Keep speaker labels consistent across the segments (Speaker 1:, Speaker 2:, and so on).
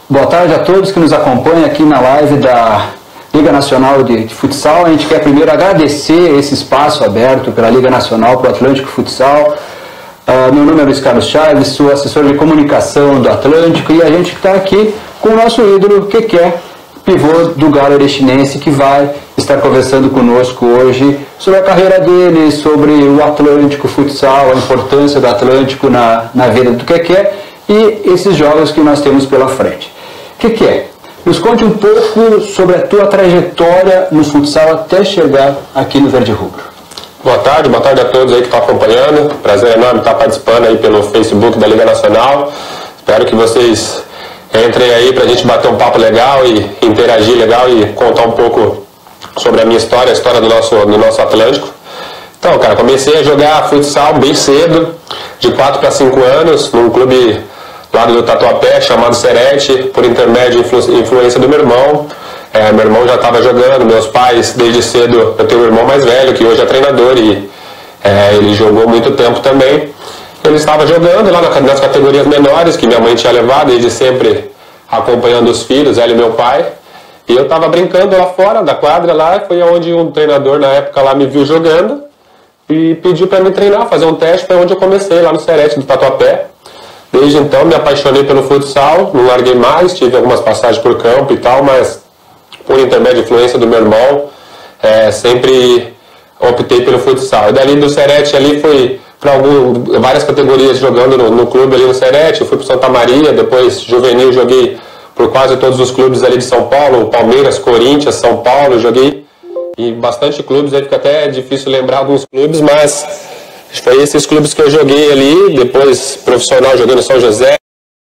Speaker 1: Boa tarde a todos que nos acompanham aqui na live da Liga Nacional de Futsal. A gente quer primeiro agradecer esse espaço aberto pela Liga Nacional para o Atlântico Futsal. Meu nome é Luiz Carlos Chaves, sou assessor de comunicação do Atlântico e a gente está aqui com o nosso ídolo, Keké, pivô do Galo Erechinense, que vai estar conversando conosco hoje sobre a carreira dele, sobre o Atlântico Futsal, a importância do Atlântico na vida do Keké e esses jogos que nós temos pela frente. Keké, nos conte um pouco sobre a tua trajetória no futsal até chegar aqui no Verde Rubro.
Speaker 2: Boa tarde a todos aí que estão acompanhando. Prazer enorme estar participando aí pelo Facebook da Liga Nacional. Espero que vocês entrem aí para a gente bater um papo legal e interagir legal e contar um pouco sobre a minha história, a história do nosso Atlântico. Então, cara, comecei a jogar futsal bem cedo, de 4 para 5 anos, num clube lá do Tatuapé, chamado Serete, por intermédio e influência do meu irmão. Meu irmão já estava jogando, meus pais, desde cedo, eu tenho um irmão mais velho, que hoje é treinador, e ele jogou muito tempo também. Ele estava jogando lá nas categorias menores, que minha mãe tinha levado, desde sempre acompanhando os filhos, ela e meu pai. E eu estava brincando lá fora da quadra, lá foi onde um treinador na época lá me viu jogando e pediu para me treinar, fazer um teste, foi onde eu comecei, lá no Serete do Tatuapé. Desde então me apaixonei pelo futsal, não larguei mais, tive algumas passagens por campo e tal, mas por intermédio de influência do meu irmão, sempre optei pelo futsal. E dali do Serete ali fui para várias categorias jogando no clube ali no Serete, eu fui para Santa Maria, depois juvenil joguei por quase todos os clubes ali de São Paulo, Palmeiras, Corinthians, São Paulo, joguei em bastante clubes, aí fica até difícil lembrar alguns clubes, mas foi esses clubes que eu joguei ali, depois profissional jogando em São José.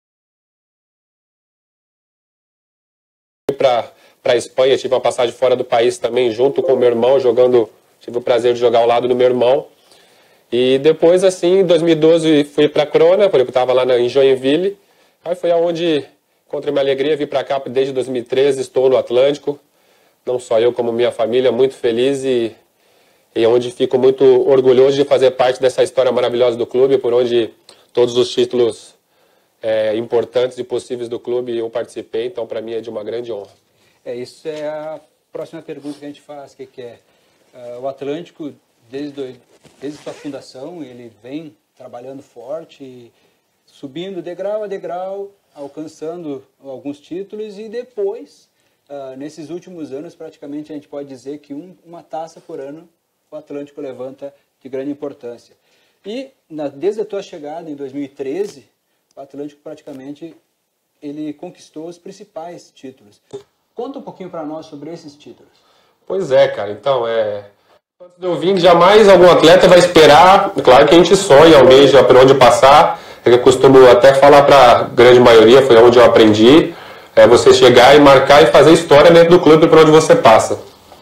Speaker 2: Fui para a Espanha, tive uma passagem fora do país também, junto com o meu irmão, tive o prazer de jogar ao lado do meu irmão. E depois, assim, em 2012, fui para Crona, porque eu estava lá em Joinville. Aí foi aonde encontrei minha alegria, vim para cá desde 2013, estou no Atlântico. Não só eu, como minha família, muito feliz e onde fico muito orgulhoso de fazer parte dessa história maravilhosa do clube, por onde todos os títulos importantes e possíveis do clube eu participei, então para mim é de uma grande honra.
Speaker 1: Isso é a próxima pergunta que a gente faz, que é o Atlântico, desde sua fundação, ele vem trabalhando forte, subindo degrau a degrau, alcançando alguns títulos e depois, nesses últimos anos, praticamente a gente pode dizer que uma taça por ano o Atlântico levanta de grande importância. E desde a tua chegada em 2013, o Atlântico praticamente ele conquistou os principais títulos. Conta um pouquinho para nós sobre esses títulos.
Speaker 2: Pois é, cara. Então, antes de eu vir, jamais algum atleta vai esperar. Claro que a gente sonha, almeja por onde passar. Eu costumo até falar para a grande maioria, foi onde eu aprendi, você chegar e marcar e fazer história dentro do clube por onde você passa.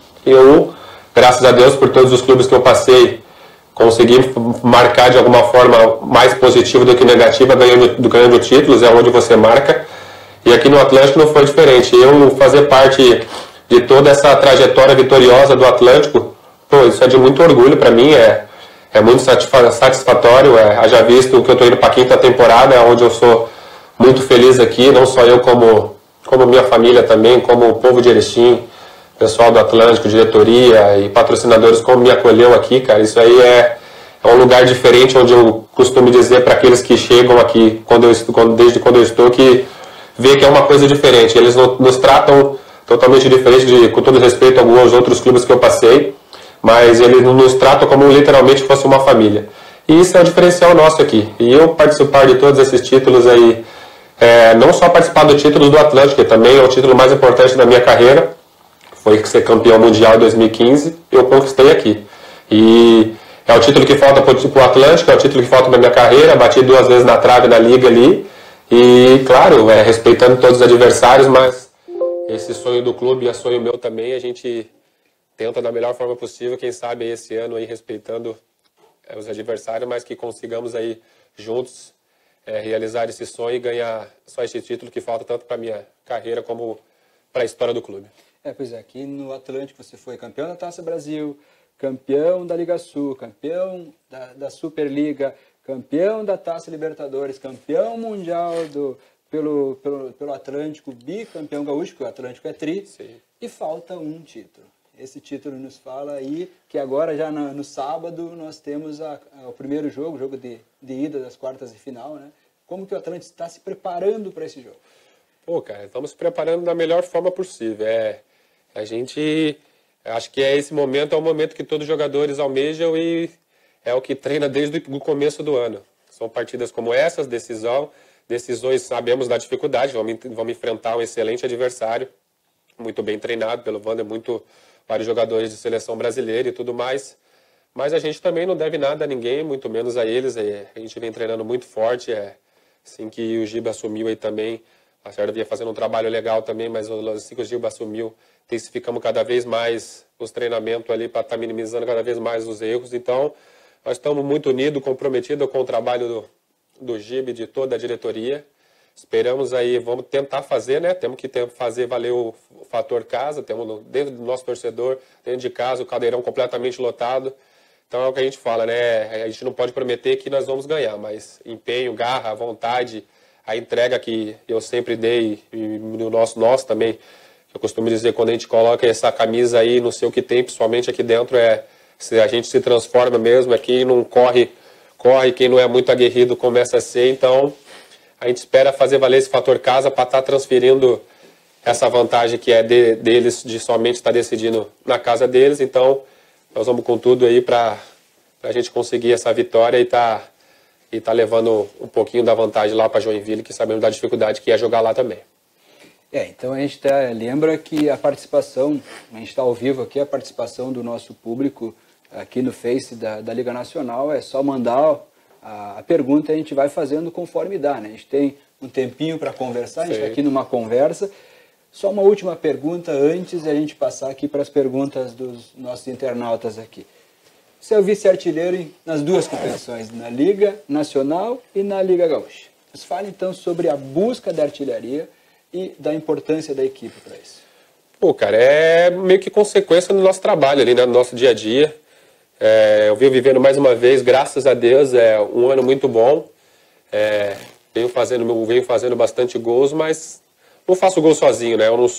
Speaker 2: Eu, graças a Deus, por todos os clubes que eu passei, consegui marcar de alguma forma mais positiva do que negativa, ganhando títulos, é onde você marca. E aqui no Atlântico não foi diferente. Eu fazer parte de toda essa trajetória vitoriosa do Atlântico, isso é de muito orgulho para mim, é muito satisfatório. Haja visto que eu estou indo para a 5ª temporada, onde eu sou muito feliz aqui, não só eu como minha família também, como o povo de Erechim, pessoal do Atlântico, diretoria e patrocinadores, como me acolheu aqui, cara. Isso aí é um lugar diferente, onde eu costumo dizer para aqueles que chegam aqui, desde quando eu estou, que vê que é uma coisa diferente. Eles nos tratam totalmente diferente, com todo respeito a alguns outros clubes que eu passei, mas eles nos tratam como literalmente fosse uma família. E isso é o diferencial nosso aqui. E eu participar de todos esses títulos aí, não só participar do título do Atlântico, que também é o título mais importante da minha carreira, foi ser campeão mundial em 2015, eu conquistei aqui. E é o título que falta para o Atlântico, é o título que falta para minha carreira, bati 2 vezes na trave da liga ali, e claro, respeitando todos os adversários, mas esse sonho do clube é sonho meu também, a gente tenta da melhor forma possível, quem sabe esse ano aí respeitando os adversários, mas que consigamos aí juntos realizar esse sonho e ganhar só esse título que falta tanto para minha carreira como para a história do clube.
Speaker 1: Pois é, aqui no Atlântico você foi campeão da Taça Brasil, campeão da Liga Sul, campeão da Superliga, campeão da Taça Libertadores, campeão mundial pelo Atlântico, bicampeão gaúcho, porque o Atlântico é tri,
Speaker 2: Sim.
Speaker 1: e falta um título. Esse título nos fala aí que agora, já no sábado, nós temos o primeiro jogo, o jogo de ida das quartas de final, né? Como que o Atlântico está se preparando para esse jogo?
Speaker 2: Pô, cara, estamos se preparando da melhor forma possível. A gente, acho que esse momento é o momento que todos os jogadores almejam e é o que treina desde o começo do ano. São partidas como essas, decisões, sabemos da dificuldade, vamos enfrentar um excelente adversário, muito bem treinado pelo Wander, vários jogadores de seleção brasileira e tudo mais. Mas a gente também não deve nada a ninguém, muito menos a eles. A gente vem treinando muito forte, assim que o Giba assumiu aí também. A Serra vinha fazendo um trabalho legal também, mas assim que o Giba assumiu, intensificamos cada vez mais os treinamentos ali para estar minimizando cada vez mais os erros. Então, nós estamos muito unidos, comprometidos com o trabalho do Giba e de toda a diretoria. Esperamos aí, vamos tentar fazer, né? Temos que fazer valer o fator casa, temos dentro do nosso torcedor, dentro de casa, o caldeirão completamente lotado. Então é o que a gente fala, né? A gente não pode prometer que nós vamos ganhar, mas empenho, garra, vontade, a entrega que eu sempre dei, e no nós também, eu costumo dizer, quando a gente coloca essa camisa aí, não sei o que tem, principalmente aqui dentro, se a gente se transforma mesmo, aqui não corre, quem não é muito aguerrido começa a ser, então a gente espera fazer valer esse fator casa para estar transferindo essa vantagem que é deles, de somente estar decidindo na casa deles, então nós vamos com tudo aí para a gente conseguir essa vitória e tá levando um pouquinho da vantagem lá para Joinville, que sabemos da dificuldade que é jogar lá também.
Speaker 1: Então a gente lembra que a participação, a gente está ao vivo aqui, a participação do nosso público aqui no Face da Liga Nacional, é só mandar a pergunta, a gente vai fazendo conforme dá, né? A gente tem um tempinho para conversar, a gente está aqui numa conversa. Só uma última pergunta antes de a gente passar aqui para as perguntas dos nossos internautas aqui. Você é o vice-artilheiro nas duas competições, na Liga Nacional e na Liga Gaúcha. Nos fale então sobre a busca da artilharia e da importância da equipe para isso.
Speaker 2: Pô, cara, é meio que consequência do nosso trabalho ali, né, no nosso dia a dia. Eu venho vivendo mais uma vez, graças a Deus, um ano muito bom. Venho fazendo bastante gols, mas não faço gol sozinho, né? Eu não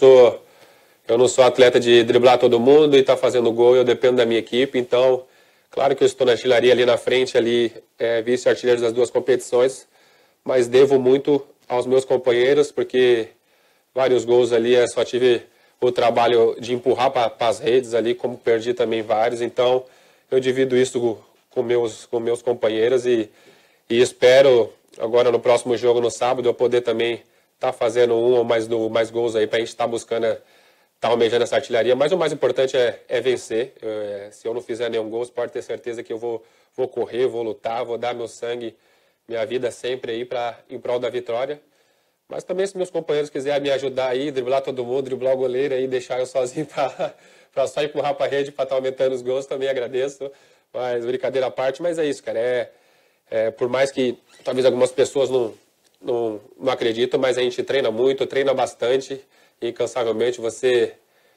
Speaker 2: sou atleta de driblar todo mundo e estar fazendo gol, eu dependo da minha equipe. Então, claro que eu estou na artilharia ali na frente, vice-artilheiro das duas competições, mas devo muito aos meus companheiros, porque vários gols ali só tive o trabalho de empurrar para as redes ali, como perdi também vários. Então, eu divido isso com meus companheiros e espero agora no próximo jogo, no sábado, eu poder também estar fazendo um ou mais gols aí para a gente estar buscando, estar almejando essa artilharia. Mas o mais importante é vencer. Se eu não fizer nenhum gol, você pode ter certeza que eu vou correr, vou lutar, vou dar meu sangue, minha vida sempre aí em prol da vitória. Mas também se meus companheiros quiserem me ajudar aí, driblar todo mundo, driblar o goleiro aí, deixar eu sozinho para só empurrar para a rede para estar aumentando os gols, também agradeço. Mas brincadeira à parte, mas é isso, cara. Por mais que talvez algumas pessoas não acreditam, mas a gente treina muito, treina bastante, incansavelmente. Você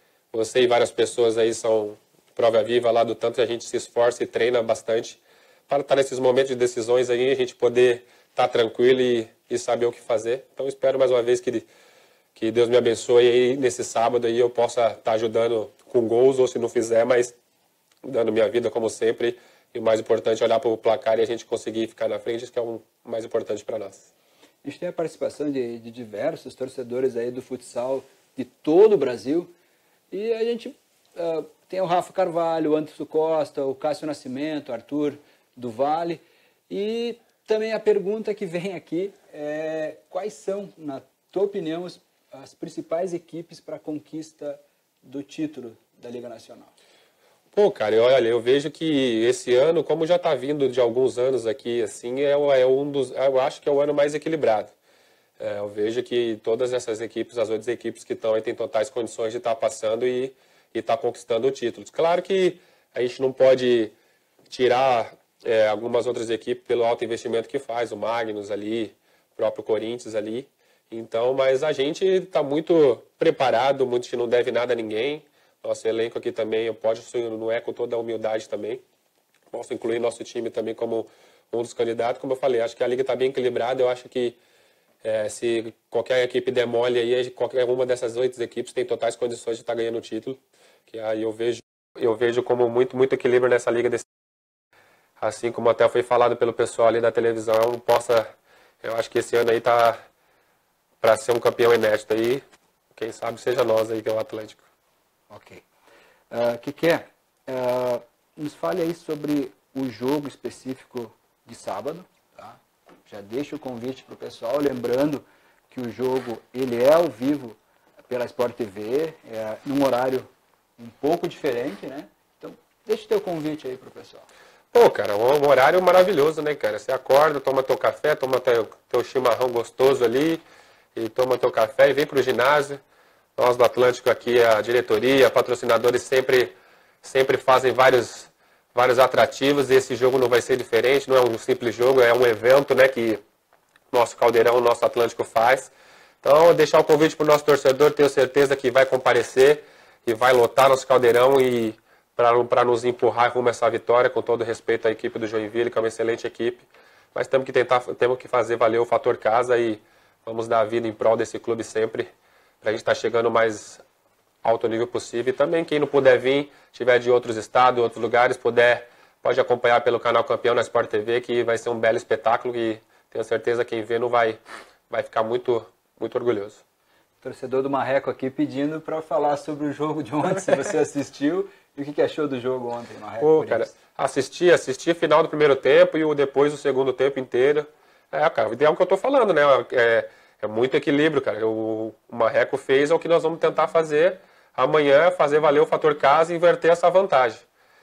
Speaker 2: e várias pessoas aí são prova viva lá do tanto que a gente se esforça e treina bastante para estar nesses momentos de decisões aí, a gente poder estar tranquilo e saber o que fazer. Então espero mais uma vez que Deus me abençoe aí nesse sábado aí eu possa estar ajudando com gols, ou se não fizer, mas dando minha vida como sempre. E o mais importante é olhar para o placar e a gente conseguir ficar na frente, isso que é o mais importante para nós.
Speaker 1: A gente tem a participação de diversos torcedores aí do futsal de todo o Brasil. E a gente tem o Rafa Carvalho, o Anderson Costa, o Cássio Nascimento, o Arthur do Vale. E também a pergunta que vem aqui é quais são, na tua opinião, as principais equipes para a conquista do título da Liga Nacional?
Speaker 2: Pô, cara, olha, eu vejo que esse ano, como já está vindo de alguns anos aqui, assim, eu acho que é o ano mais equilibrado. Eu vejo que todas essas equipes, as outras equipes que estão aí, têm totais condições de estar passando e estar conquistando títulos. Claro que a gente não pode tirar algumas outras equipes pelo alto investimento que faz, o Magnus ali, o próprio Corinthians ali. Então, mas a gente está muito preparado, a gente não deve nada a ninguém. Nosso elenco aqui também, eu posso, não é com toda a humildade também, posso incluir nosso time também como um dos candidatos. Como eu falei, acho que a liga está bem equilibrada, eu acho que Se qualquer equipe der mole aí, qualquer uma dessas 8 equipes tem totais condições de estar ganhando o título. Que aí eu vejo como muito equilíbrio nessa liga desse. Assim como até foi falado pelo pessoal ali da televisão, eu acho que esse ano aí tá para ser um campeão inédito aí. Quem sabe seja nós aí, que é o Atlântico.
Speaker 1: Ok. Nos fale aí sobre o jogo específico de sábado. Tá? Já deixa o convite para o pessoal, lembrando que o jogo ele é ao vivo pela Sport TV, num horário um pouco diferente, né? Então, deixa o teu convite aí para o pessoal.
Speaker 2: Pô, cara, um horário maravilhoso, né, cara? Você acorda, toma teu café, toma teu chimarrão gostoso ali, e toma teu café e vem pro ginásio. Nós do Atlântico aqui, a diretoria, patrocinadores sempre fazem vários atrativos, e esse jogo não vai ser diferente, não é um simples jogo, é um evento, né, que nosso Caldeirão, nosso Atlântico faz. Então, deixar o convite pro nosso torcedor, tenho certeza que vai comparecer e vai lotar nosso Caldeirão e para nos empurrar rumo a essa vitória, com todo respeito à equipe do Joinville, que é uma excelente equipe. Mas temos que fazer valer o fator casa e vamos dar a vida em prol desse clube sempre, para a gente estar chegando o mais alto nível possível. E também quem não puder vir, tiver de outros estados, outros lugares, pode acompanhar pelo canal Campeão na Sport TV, que vai ser um belo espetáculo e tenho certeza que quem vê não vai ficar muito orgulhoso.
Speaker 1: Torcedor do Marreco aqui pedindo para falar sobre o jogo de ontem, se você assistiu. E o que achou do jogo ontem, Marreco?
Speaker 2: Pô, cara, assisti a final do primeiro tempo e depois do segundo tempo inteiro. Cara, o ideal que eu tô falando, né? É muito equilíbrio, cara. O Marreco fez o que nós vamos tentar fazer amanhã, fazer valer o fator casa e inverter essa vantagem.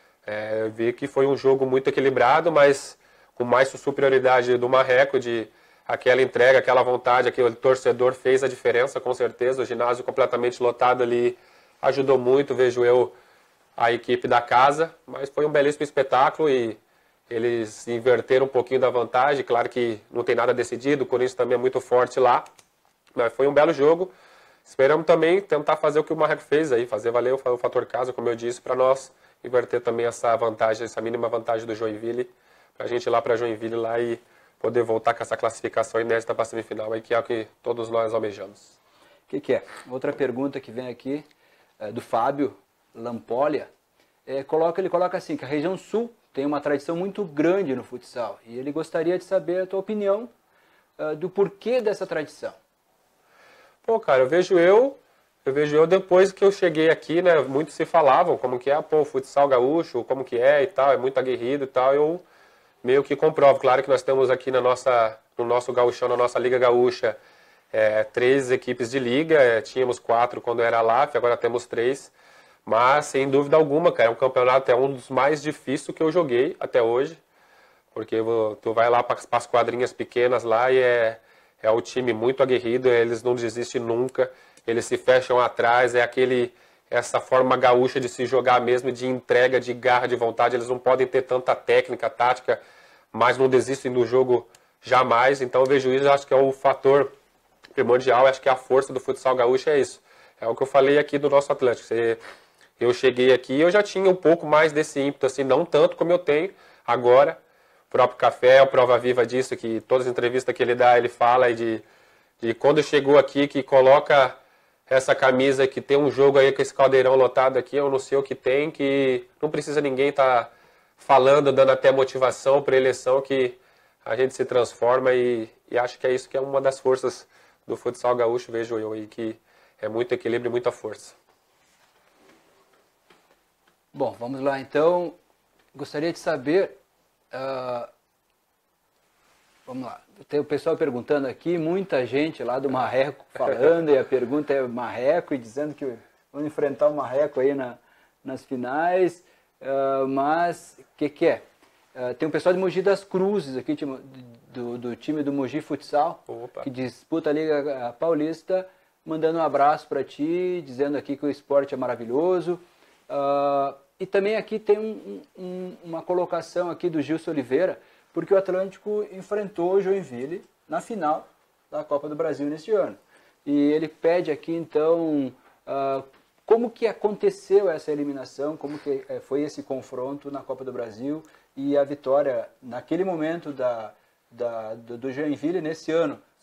Speaker 2: Eu vi que foi um jogo muito equilibrado, mas com mais superioridade do Marreco, de aquela entrega, aquela vontade, aquele torcedor fez a diferença, com certeza. O ginásio completamente lotado ali ajudou muito, vejo eu, a equipe da casa, mas foi um belíssimo espetáculo e eles inverteram um pouquinho da vantagem. Claro que não tem nada decidido, o Corinthians também é muito forte lá, mas foi um belo jogo. Esperamos também tentar fazer o que o Marreco fez aí, fazer valer o fator casa, como eu disse, para nós inverter também essa vantagem, essa mínima vantagem do Joinville, para a gente ir lá para Joinville lá e poder voltar com essa classificação inédita para a semifinal, aí, que é o que todos nós almejamos.
Speaker 1: O que é? Outra pergunta que vem aqui, do Fábio Lampolha, ele coloca assim, que a região sul tem uma tradição muito grande no futsal, e ele gostaria de saber a tua opinião do porquê dessa tradição.
Speaker 2: Pô, cara, eu vejo depois que eu cheguei aqui, né, muitos se falavam como que é, o futsal gaúcho, como que é e tal, é muito aguerrido e tal, eu meio que comprovo. Claro que nós temos aqui no nosso gauchão, na nossa Liga Gaúcha, 3 equipes de liga, tínhamos 4 quando era a LAF, agora temos 3, mas sem dúvida alguma, cara, é um campeonato, é um dos mais difíceis que eu joguei até hoje, porque tu vai lá para as quadrinhas pequenas lá e é o time muito aguerrido, eles não desistem nunca, eles se fecham atrás, essa forma gaúcha de se jogar mesmo, de entrega, de garra, de vontade. Eles não podem ter tanta técnica, tática, mas não desistem do jogo jamais. Então eu vejo isso, acho que é o fator primordial, acho que a força do futsal gaúcho é isso. É o que eu falei aqui do nosso Atlântico. Eu cheguei aqui e eu já tinha um pouco mais desse ímpeto, assim, não tanto como eu tenho agora. O próprio Café é a prova viva disso, que todas as entrevistas que ele dá, ele fala de quando chegou aqui, que coloca essa camisa, que tem um jogo aí com esse caldeirão lotado aqui, eu não sei o que tem, que não precisa ninguém estar falando, dando até motivação para eleição, que a gente se transforma e acho que é isso que é uma das forças do futsal gaúcho, vejo eu aí, que é muito equilíbrio e muita força.
Speaker 1: Bom, vamos lá então. Gostaria de saber, vamos lá, tem o pessoal perguntando aqui, muita gente lá do Marreco falando, e a pergunta é Marreco, e dizendo que vão enfrentar o Marreco aí nas finais, mas o que é? Tem o pessoal de Mogi das Cruzes aqui, do time do Mogi Futsal,
Speaker 2: Opa,
Speaker 1: que disputa a Liga Paulista, mandando um abraço para ti, dizendo aqui que o esporte é maravilhoso. E também aqui tem uma colocação aqui do Gilson Oliveira, porque o Atlântico enfrentou o Joinville na final da Copa do Brasil neste ano. E ele pede aqui, então, como que aconteceu essa eliminação, como que foi esse confronto na Copa do Brasil e a vitória, naquele momento, do Joinville nesse ano,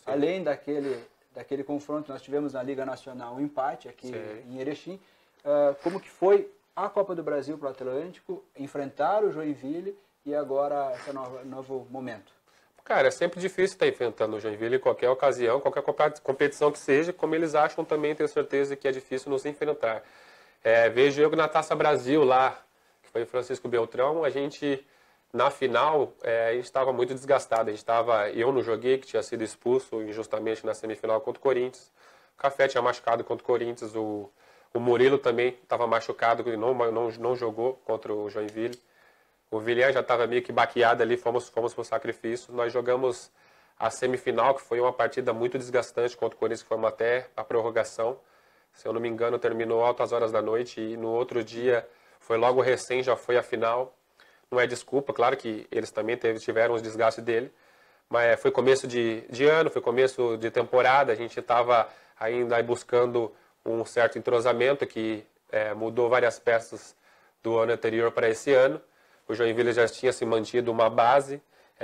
Speaker 1: além daquele confronto que nós tivemos na Liga Nacional, um empate aqui em Erechim, como que foi a Copa do Brasil para o Atlântico, enfrentar o Joinville e agora esse novo momento?
Speaker 2: Cara, é sempre difícil estar enfrentando o Joinville em qualquer ocasião, qualquer competição que seja, como eles acham também, tenho certeza que é difícil nos enfrentar. Vejo eu na Taça Brasil lá, que foi o Francisco Beltrão, a gente, na final, a gente estava muito desgastado. Eu não joguei, que tinha sido expulso injustamente na semifinal contra o Corinthians. O Café tinha machucado contra o Corinthians, o Murilo também estava machucado e não jogou contra o Joinville. O Vilhena já estava meio que baqueado ali, fomos para o sacrifício. Nós jogamos a semifinal, que foi uma partida muito desgastante contra o Corinthians, que fomos até a prorrogação. Se eu não me engano, terminou altas horas da noite e no outro dia, foi logo recém, já foi a final. Não é desculpa, claro que eles também tiveram os desgastes dele, mas foi começo de ano, foi começo de temporada, a gente estava ainda buscando um certo entrosamento que mudou várias peças do ano anterior para esse ano. O Joinville já tinha se mantido uma base.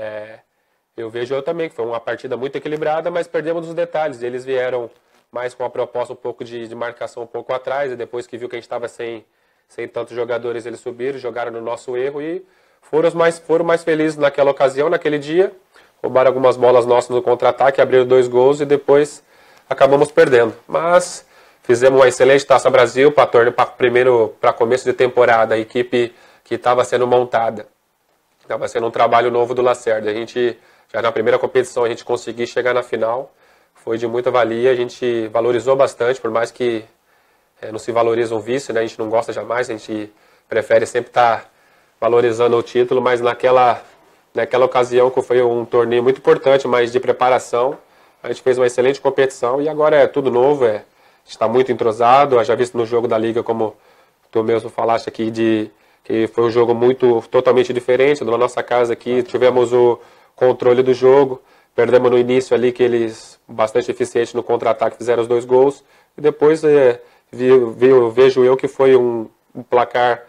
Speaker 2: Eu também que foi uma partida muito equilibrada, mas perdemos os detalhes. Eles vieram mais com uma proposta um pouco de marcação um pouco atrás, e depois que viu que a gente estava sem tantos jogadores, eles subiram, jogaram no nosso erro e foram mais felizes naquela ocasião, naquele dia. Roubaram algumas bolas nossas no contra-ataque, abriram 2 gols e depois acabamos perdendo. Mas fizemos uma excelente Taça Brasil para começo de temporada, a equipe que estava sendo montada. Estava sendo um trabalho novo do Lacerda. A gente, já na primeira competição, a gente conseguiu chegar na final. Foi de muita valia, a gente valorizou bastante, por mais que não se valoriza um vice, né? A gente não gosta jamais, a gente prefere sempre estar valorizando o título, mas naquela ocasião, que foi um torneio muito importante, mas de preparação, a gente fez uma excelente competição e agora é tudo novo, a gente está muito entrosado, já visto no jogo da Liga, como tu mesmo falaste aqui, que foi um jogo totalmente diferente da nossa casa aqui, tivemos o controle do jogo, perdemos no início ali, que eles, bastante eficientes no contra-ataque, fizeram os 2 gols, e depois vejo eu que foi um placar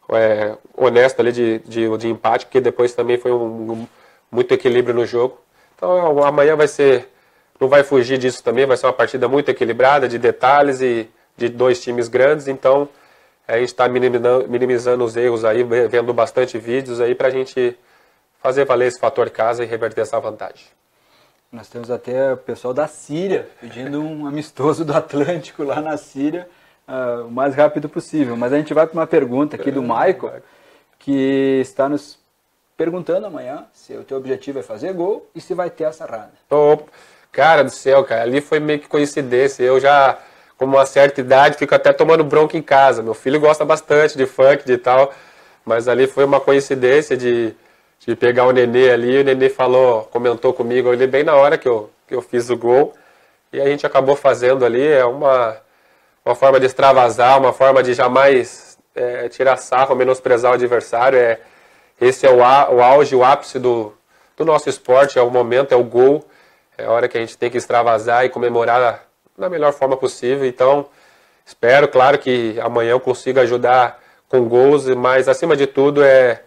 Speaker 2: honesto ali de empate, porque depois também foi muito equilíbrio no jogo. Então amanhã não vai fugir disso também, vai ser uma partida muito equilibrada, de detalhes e de 2 times grandes, então a gente está minimizando os erros aí, vendo bastante vídeos aí para a gente fazer valer esse fator casa e reverter essa vantagem.
Speaker 1: Nós temos até o pessoal da Síria pedindo um amistoso do Atlântico lá na Síria o mais rápido possível. Mas a gente vai para uma pergunta aqui do Michael, que está nos perguntando amanhã se o teu objetivo é fazer gol e se vai ter essa rada.
Speaker 2: Cara do céu, cara, ali foi meio que coincidência. Eu já, com uma certa idade, fico até tomando bronca em casa. Meu filho gosta bastante de funk e tal, mas ali foi uma coincidência de pegar o Nenê ali, o Nenê comentou comigo ali bem na hora que eu fiz o gol, e a gente acabou fazendo ali, uma forma de extravasar, uma forma de jamais tirar sarro, menosprezar o adversário, esse é o auge, o ápice do nosso esporte, é o momento, é o gol, é a hora que a gente tem que extravasar e comemorar da melhor forma possível, então espero, claro, que amanhã eu consiga ajudar com gols, mas acima de tudo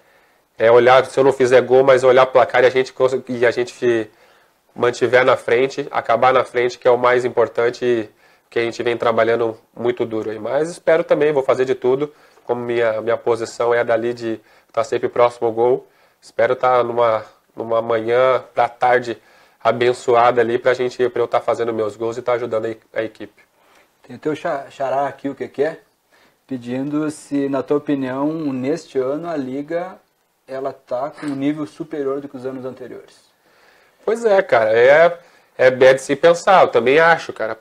Speaker 2: olhar, se eu não fizer gol, mas olhar o placar e a gente mantiver na frente, acabar na frente, que é o mais importante, que a gente vem trabalhando muito duro aí. Mas espero também, vou fazer de tudo, como minha posição é dali de estar sempre próximo ao gol. Espero estar numa manhã para tarde abençoada ali para eu estar fazendo meus gols e estar ajudando a equipe.
Speaker 1: Tem o teu xará aqui, o que é? Pedindo se, na tua opinião, neste ano a Liga ela está com um nível superior do que os anos anteriores.
Speaker 2: Pois é, cara, é bem de se pensar, eu também acho, cara,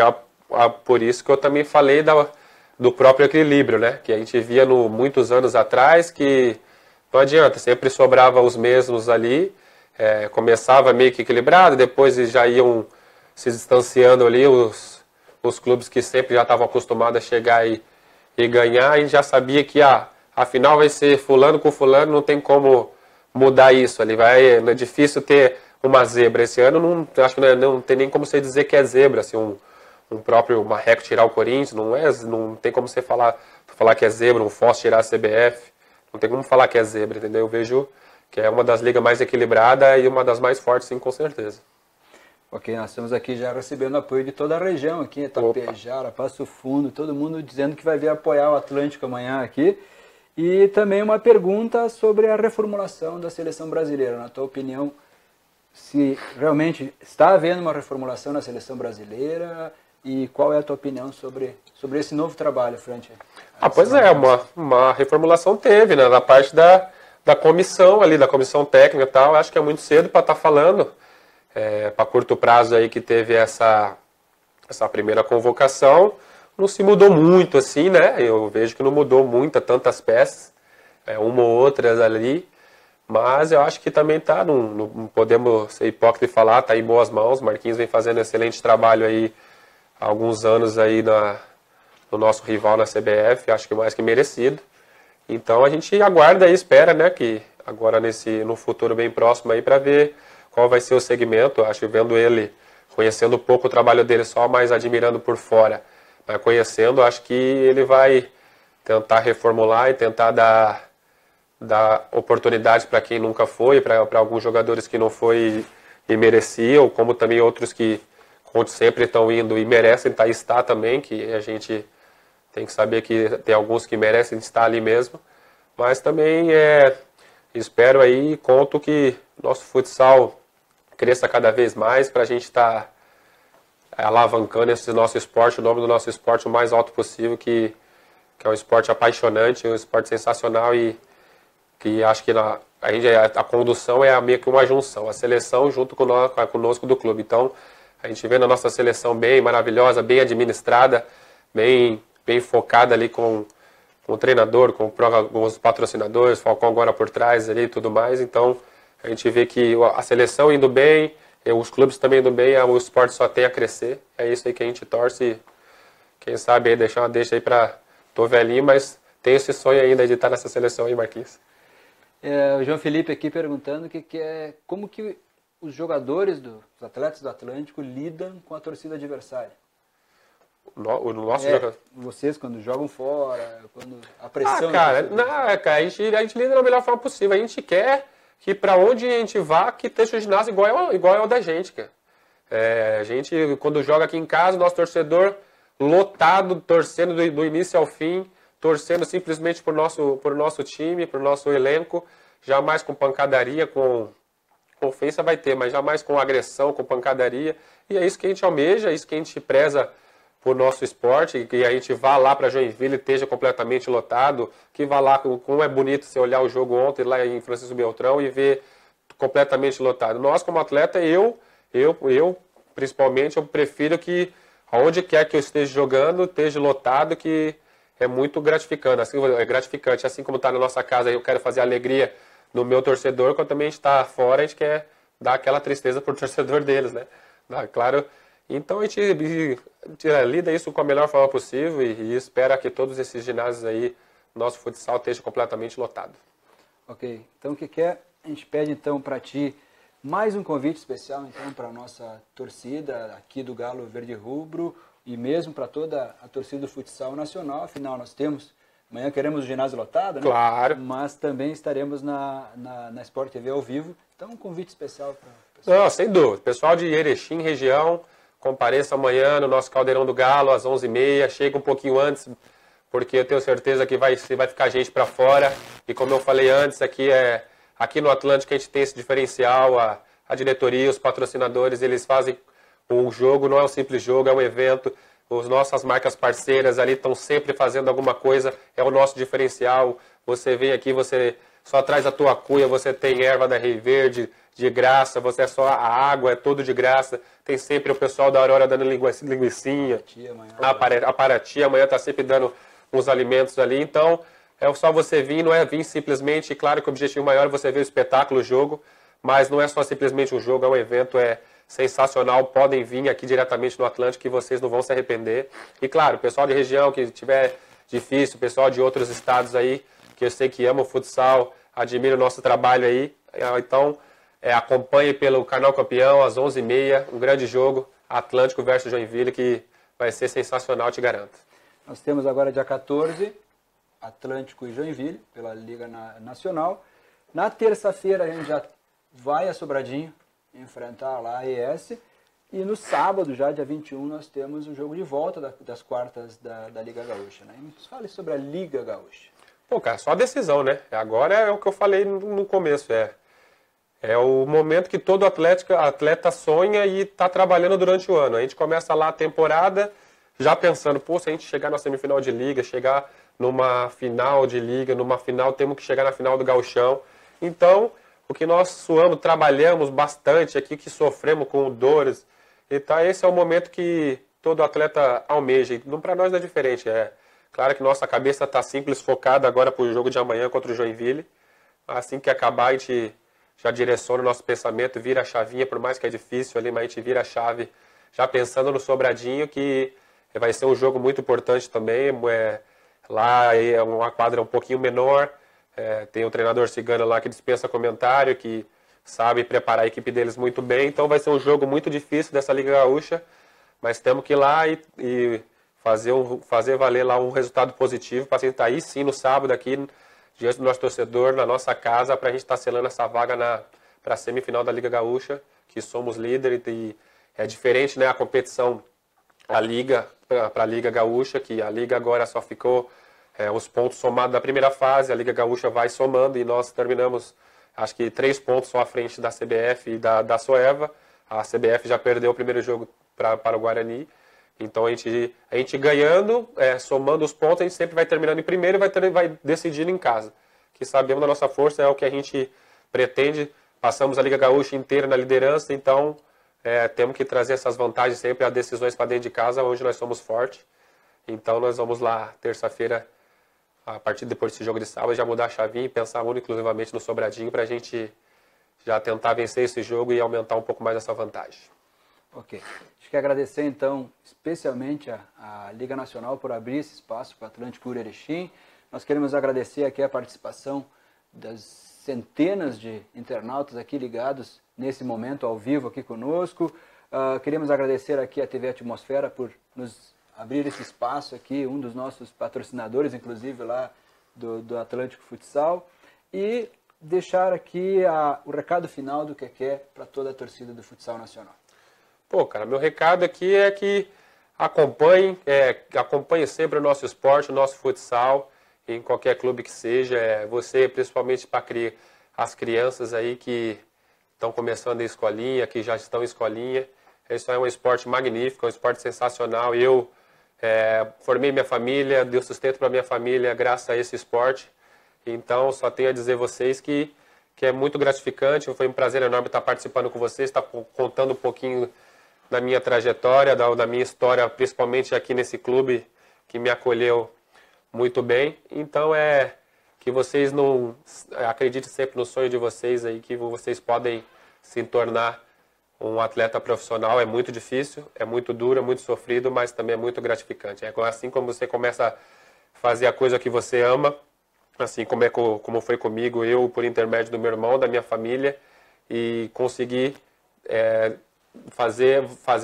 Speaker 2: por isso que eu também falei do próprio equilíbrio, né, que a gente via muitos anos atrás, que não adianta, sempre sobrava os mesmos ali, começava meio que equilibrado, depois já iam se distanciando ali, os clubes que sempre já estavam acostumados a chegar e ganhar, e já sabia que afinal vai ser fulano com fulano, não tem como mudar isso. É difícil ter uma zebra. Esse ano acho que não tem nem como você dizer que é zebra. Assim, um próprio Marreco tirar o Corinthians, não tem como você falar que é zebra, um Foz tirar a CBF. Não tem como falar que é zebra, entendeu? Eu vejo que é uma das ligas mais equilibradas e uma das mais fortes, sim, com certeza.
Speaker 1: Ok, nós estamos aqui já recebendo apoio de toda a região aqui, Tapejara, Passo Fundo, todo mundo dizendo que vai vir apoiar o Atlântico amanhã aqui. E também uma pergunta sobre a reformulação da seleção brasileira. Na tua opinião, se realmente está havendo uma reformulação na seleção brasileira e qual é a tua opinião sobre esse novo trabalho frente a
Speaker 2: pois é, uma reformulação teve, né, da parte da comissão ali, da comissão técnica e tal. Acho que é muito cedo para estar falando. Para curto prazo aí que teve essa primeira convocação, não se mudou muito assim, né? Eu vejo que não mudou muito, tantas peças, uma ou outras ali, mas eu acho que também não podemos ser hipócrita e falar, tá em boas mãos. Marquinhos vem fazendo um excelente trabalho aí há alguns anos aí no nosso rival na CBF, acho que mais que merecido. Então a gente aguarda e espera, né, que agora no futuro bem próximo aí para ver qual vai ser o segmento. Eu acho que vendo ele, conhecendo um pouco o trabalho dele só, mas admirando por fora, mas conhecendo, acho que ele vai tentar reformular e tentar dar oportunidades para quem nunca foi, para alguns jogadores que não foi e mereciam, como também outros que sempre estão indo e merecem estar também, que a gente tem que saber que tem alguns que merecem estar ali mesmo, mas também espero aí, conto que nosso futsal cresça cada vez mais para a gente estar alavancando esse nosso esporte, o nome do nosso esporte o mais alto possível, que é um esporte apaixonante, um esporte sensacional e que acho que a condução é meio que uma junção, a seleção junto conosco do clube. Então, a gente vê na nossa seleção bem maravilhosa, bem administrada, bem focada ali com o treinador, com os patrocinadores, Falcão agora por trás ali e tudo mais. Então, a gente vê que a seleção indo bem, os clubes também indo bem, o esporte só tem a crescer. É isso aí que a gente torce. Quem sabe aí deixar uma deixa aí para... Tô velhinho, mas tenho esse sonho ainda de estar nessa seleção aí, Marquinhos.
Speaker 1: O João Felipe aqui perguntando como que os jogadores, os atletas do Atlântico lidam com a torcida adversária.
Speaker 2: O nosso jogador.
Speaker 1: Vocês quando jogam fora, quando a pressão...
Speaker 2: cara, a gente lida da melhor forma possível. A gente quer que para onde a gente vá, que esteja o ginásio igual ao da gente, cara. A gente, quando joga aqui em casa, o nosso torcedor lotado, torcendo do início ao fim, torcendo simplesmente por nosso time, por nosso elenco, jamais com pancadaria, com ofensa vai ter, mas jamais com agressão, com pancadaria. E é isso que a gente almeja, é isso que a gente preza por nosso esporte, que a gente vá lá para Joinville e esteja completamente lotado, que vá lá, como é bonito você olhar o jogo ontem lá em Francisco Beltrão e ver completamente lotado. Nós, como atleta, eu principalmente, eu prefiro que aonde quer que eu esteja jogando, esteja lotado, que é muito gratificante. Assim como está na nossa casa, eu quero fazer alegria no meu torcedor, quando também a gente está fora, a gente quer dar aquela tristeza pro torcedor deles, né? Claro. Então a gente lida isso com a melhor forma possível e espera que todos esses ginásios aí, nosso futsal, esteja completamente lotado.
Speaker 1: Ok. Então o que é? A gente pede então para ti mais um convite especial então para a nossa torcida aqui do Galo Verde Rubro e mesmo para toda a torcida do futsal nacional. Afinal, nós temos, amanhã queremos o ginásio lotado, né?
Speaker 2: Claro.
Speaker 1: Mas também estaremos na Sport TV ao vivo. Então um convite especial para o
Speaker 2: pessoal. Não, sem dúvida. Pessoal de Erechim, região, compareça amanhã no nosso Caldeirão do Galo às 11h30. Chega um pouquinho antes, porque eu tenho certeza que vai ficar gente para fora. E como eu falei antes, aqui no Atlântico a gente tem esse diferencial, a diretoria, os patrocinadores, eles fazem o jogo, não é um simples jogo, é um evento. As nossas marcas parceiras ali estão sempre fazendo alguma coisa, é o nosso diferencial. Você vem aqui, você só traz a tua cuia, você tem erva da Rei Verde de graça, você é só a água, é tudo de graça. Tem sempre o pessoal da Aurora dando linguicinha. A Paraty amanhã está sempre dando uns alimentos ali. Então, é só você vir, não é vir simplesmente, claro que o objetivo maior é você ver o espetáculo, o jogo, mas não é só simplesmente um jogo, é um evento, sensacional. Podem vir aqui diretamente no Atlântico que vocês não vão se arrepender. E claro, o pessoal de região que tiver difícil, o pessoal de outros estados aí, que eu sei que ama o futsal, admira o nosso trabalho aí, então acompanhe pelo Canal Campeão às 11h30, um grande jogo, Atlântico versus Joinville, que vai ser sensacional, te garanto.
Speaker 1: Nós temos agora dia 14, Atlântico e Joinville, pela Liga Nacional. Na terça-feira a gente já vai a Sobradinho enfrentar lá a AES. E no sábado, já dia 21, nós temos o jogo de volta das quartas da Liga Gaúcha, né? Nos fale sobre a Liga Gaúcha.
Speaker 2: Pô, cara, só a decisão, né? Agora é o que eu falei no começo, é o momento que todo atleta sonha e está trabalhando durante o ano. A gente começa lá a temporada já pensando, pô, se a gente chegar na semifinal de Liga, chegar numa final de Liga, numa final, temos que chegar na final do Gauchão. Então, o que nós suamos, trabalhamos bastante aqui, que sofremos com dores, então esse é o momento que todo atleta almeja. Para nós não é diferente, claro que nossa cabeça está simples, focada agora para o jogo de amanhã contra o Joinville. Assim que acabar, a gente já direciona o nosso pensamento, vira a chavinha, por mais que é difícil ali, mas a gente vira a chave já pensando no Sobradinho, que vai ser um jogo muito importante também. Lá é uma quadra um pouquinho menor, tem o treinador Cigano lá que dispensa comentário, que sabe preparar a equipe deles muito bem, então vai ser um jogo muito difícil dessa Liga Gaúcha, mas temos que ir lá e fazer valer lá um resultado positivo para tentar aí sim no sábado aqui diante do nosso torcedor, na nossa casa, para a gente estar selando essa vaga para a semifinal da Liga Gaúcha, que somos líder, e é diferente, né, a competição, a Liga para a Liga Gaúcha, que a Liga agora só ficou os pontos somados da primeira fase, a Liga Gaúcha vai somando e nós terminamos, acho que 3 pontos só à frente da CBF e da Soeva. A CBF já perdeu o primeiro jogo para o Guarani. Então a gente ganhando, somando os pontos, a gente sempre vai terminando em primeiro e vai decidindo em casa. Que sabemos da nossa força, é o que a gente pretende. Passamos a Liga Gaúcha inteira na liderança, então temos que trazer essas vantagens sempre, as decisões para dentro de casa, onde nós somos fortes. Então nós vamos lá, terça-feira, a partir depois desse jogo de sábado, já mudar a chavinha e pensar muito exclusivamente no Sobradinho para a gente já tentar vencer esse jogo e aumentar um pouco mais essa vantagem.
Speaker 1: Ok. Acho que agradecer, então, especialmente a Liga Nacional por abrir esse espaço para o Atlântico Urerechim. Nós queremos agradecer aqui a participação das centenas de internautas aqui ligados nesse momento ao vivo aqui conosco. Queremos agradecer aqui a TV Atmosfera por nos abrir esse espaço aqui, um dos nossos patrocinadores, inclusive lá do Atlântico Futsal, e deixar aqui o recado final do que para toda a torcida do futsal nacional.
Speaker 2: Pô, cara, meu recado aqui é que acompanhe sempre o nosso esporte, o nosso futsal, em qualquer clube que seja. Você, principalmente para as crianças aí que estão começando a escolinha, que já estão em escolinha. Isso é um esporte magnífico, é um esporte sensacional. Eu formei minha família, dei sustento para minha família graças a esse esporte. Então, só tenho a dizer a vocês que é muito gratificante. Foi um prazer enorme estar participando com vocês, estar contando um pouquinho da minha trajetória, da minha história, principalmente aqui nesse clube que me acolheu muito bem. Então, que vocês não acreditem sempre no sonho de vocês aí, que vocês podem se tornar um atleta profissional. É muito difícil, é muito duro, é muito sofrido, mas também é muito gratificante. É assim como você começa a fazer a coisa que você ama, assim como foi comigo, eu, por intermédio do meu irmão, da minha família, e conseguir fazer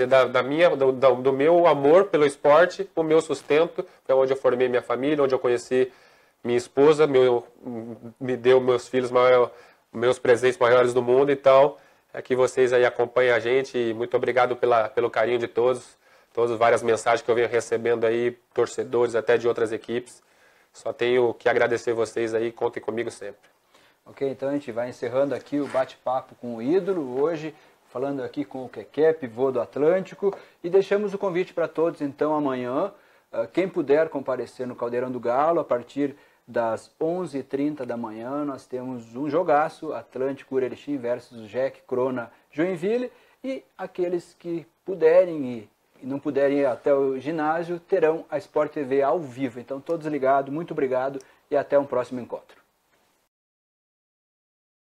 Speaker 2: do meu amor pelo esporte o meu sustento. Foi onde eu formei minha família, onde eu conheci minha esposa, me deu meus filhos meus presentes maiores do mundo. Então, que vocês aí acompanhem a gente, e muito obrigado pelo carinho de todas várias mensagens que eu venho recebendo aí, torcedores até de outras equipes. Só tenho que agradecer vocês aí, contem comigo sempre.
Speaker 1: Ok, então a gente vai encerrando aqui o bate-papo com o ídolo, hoje falando aqui com o Keké, pivô do Atlântico, e deixamos o convite para todos, então, amanhã, quem puder comparecer no Caldeirão do Galo, a partir das 11h30 da manhã, nós temos um jogaço, Atlântico Urerechim versus Jack Crona Joinville, e aqueles que puderem e não puderem ir até o ginásio, terão a Sport TV ao vivo. Então, todos ligados, muito obrigado e até um próximo encontro.